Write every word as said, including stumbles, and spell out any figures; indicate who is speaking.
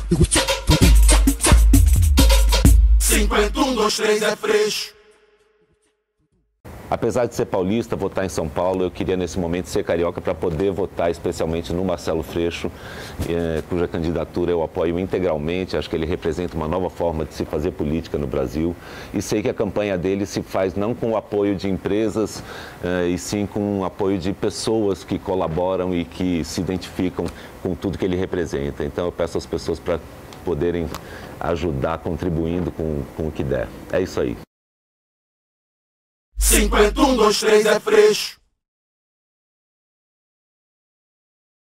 Speaker 1: cinquenta, um, dois, três é freixo.
Speaker 2: Apesar de ser paulista, votar em São Paulo, eu queria nesse momento ser carioca para poder votar especialmente no Marcelo Freixo, eh, cuja candidatura eu apoio integralmente. Acho que ele representa uma nova forma de se fazer política no Brasil. E sei que a campanha dele se faz não com o apoio de empresas, eh, e sim com o apoio de pessoas que colaboram e que se identificam com tudo que ele representa. Então eu peço às pessoas para poderem ajudar contribuindo com, com o que der. É isso aí.
Speaker 1: cinquenta, um, dois, três é freixo.